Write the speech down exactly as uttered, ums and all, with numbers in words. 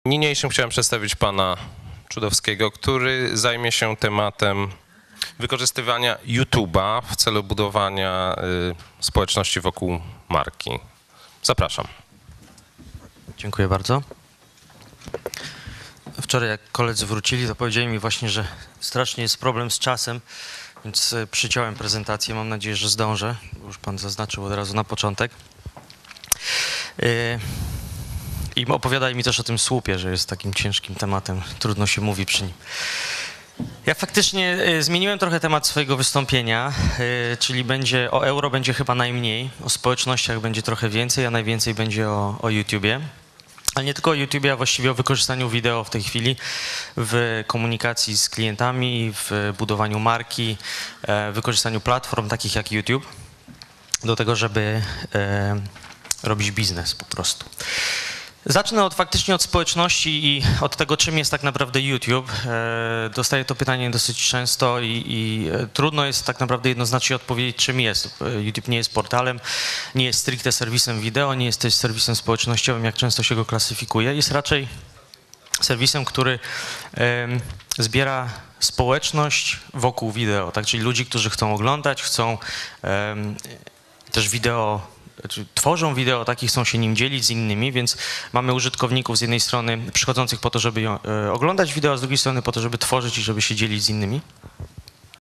Niniejszym chciałem przedstawić pana Czudowskiego, który zajmie się tematem wykorzystywania YouTube'a w celu budowania y, społeczności wokół marki. Zapraszam. Dziękuję bardzo. Wczoraj jak koledzy wrócili, to powiedzieli mi właśnie, że strasznie jest problem z czasem, więc przyciąłem prezentację. Mam nadzieję, że zdążę, bo już pan zaznaczył od razu na początek. I opowiadali mi też o tym słupie, że jest takim ciężkim tematem, trudno się mówi przy nim. Ja faktycznie zmieniłem trochę temat swojego wystąpienia, czyli będzie o euro będzie chyba najmniej, o społecznościach będzie trochę więcej, a najwięcej będzie o, o YouTubie. Ale nie tylko o YouTubie, a właściwie o wykorzystaniu wideo w tej chwili w komunikacji z klientami, w budowaniu marki, wykorzystaniu platform takich jak YouTube do tego, żeby robić biznes po prostu. Zacznę od, faktycznie od społeczności i od tego, czym jest tak naprawdę YouTube. Dostaję to pytanie dosyć często i, i trudno jest tak naprawdę jednoznacznie odpowiedzieć, czym jest. YouTube nie jest portalem, nie jest stricte serwisem wideo, nie jest też serwisem społecznościowym, jak często się go klasyfikuje. Jest raczej serwisem, który um, zbiera społeczność wokół wideo, tak? Czyli ludzi, którzy chcą oglądać, chcą um, też wideo, tworzą wideo, tak, chcą się nim dzielić z innymi, więc mamy użytkowników z jednej strony przychodzących po to, żeby ją, e, oglądać wideo, a z drugiej strony po to, żeby tworzyć i żeby się dzielić z innymi.